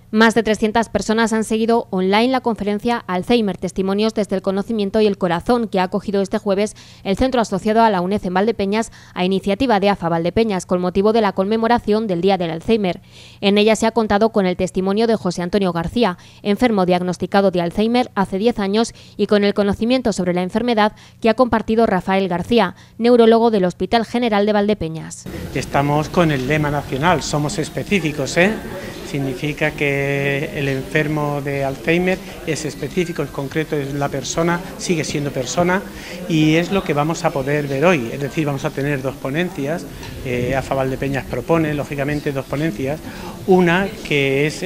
Más de 300 personas han seguido online la conferencia Alzheimer, testimonios desde el conocimiento y el corazón, que ha acogido este jueves el centro asociado a la UNED en Valdepeñas a iniciativa de AFA Valdepeñas con motivo de la conmemoración del Día del Alzheimer. En ella se ha contado con el testimonio de José Antonio García, enfermo diagnosticado de Alzheimer hace 10 años, y con el conocimiento sobre la enfermedad que ha compartido Rafael García, neurólogo del Hospital General de Valdepeñas. Estamos con el lema nacional, somos específicos, Significa que el enfermo de Alzheimer es específico, es concreto, es la persona, sigue siendo persona, y es lo que vamos a poder ver hoy. Es decir, vamos a tener dos ponencias. AFA Valdepeñas propone, lógicamente, dos ponencias. Una que es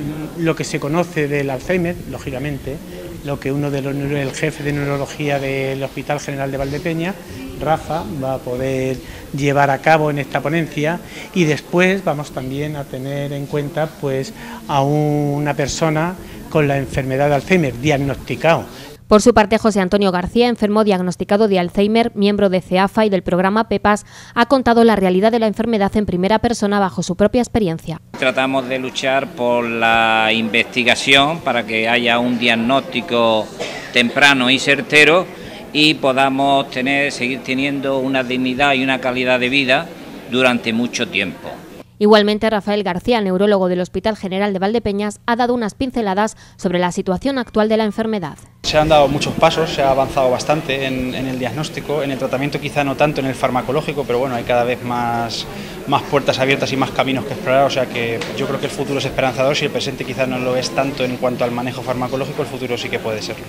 lo que se conoce del Alzheimer, lógicamente, lo que el jefe de neurología del Hospital General de Valdepeñas, Rafa, va a poder llevar a cabo en esta ponencia, y después vamos también a tener en cuenta pues a una persona con la enfermedad de Alzheimer diagnosticado. Por su parte, José Antonio García, enfermo diagnosticado de Alzheimer, miembro de CEAFA y del programa PEPAS, ha contado la realidad de la enfermedad en primera persona bajo su propia experiencia. Tratamos de luchar por la investigación para que haya un diagnóstico temprano y certero y podamos seguir teniendo una dignidad y una calidad de vida durante mucho tiempo. Igualmente, Rafael García, neurólogo del Hospital General de Valdepeñas, ha dado unas pinceladas sobre la situación actual de la enfermedad. Se han dado muchos pasos, se ha avanzado bastante en el diagnóstico, en el tratamiento quizá no tanto en el farmacológico, pero bueno, hay cada vez más puertas abiertas y más caminos que explorar, o sea que yo creo que el futuro es esperanzador. Si el presente quizá no lo es tanto en cuanto al manejo farmacológico, el futuro sí que puede serlo.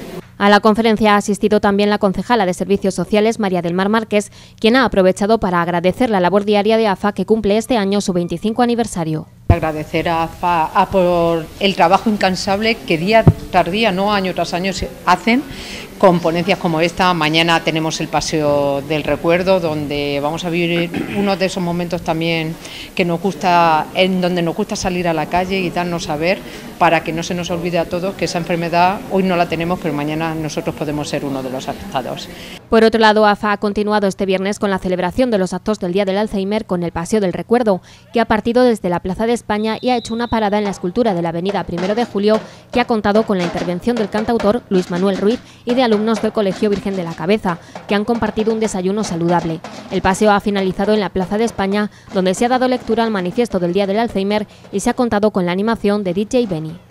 A la conferencia ha asistido también la concejala de Servicios Sociales, María del Mar Márquez, quien ha aprovechado para agradecer la labor diaria de AFA, que cumple este año su 25 aniversario. Agradecer a AFA por el trabajo incansable que día tras día, no año tras año, hacen con ponencias como esta. Mañana tenemos el Paseo del Recuerdo, donde vamos a vivir uno de esos momentos también que nos gusta, en donde nos gusta salir a la calle y darnos a ver, para que no se nos olvide a todos que esa enfermedad hoy no la tenemos, pero mañana nosotros podemos ser uno de los afectados. Por otro lado, AFA ha continuado este viernes con la celebración de los actos del Día del Alzheimer con el Paseo del Recuerdo, que ha partido desde la Plaza de España y ha hecho una parada en la escultura de la Avenida 1 de Julio, que ha contado con la intervención del cantautor Luis Manuel Ruiz y de alumnos del Colegio Virgen de la Cabeza, que han compartido un desayuno saludable. El paseo ha finalizado en la Plaza de España, donde se ha dado lectura al manifiesto del Día del Alzheimer y se ha contado con la animación de DJ Benny.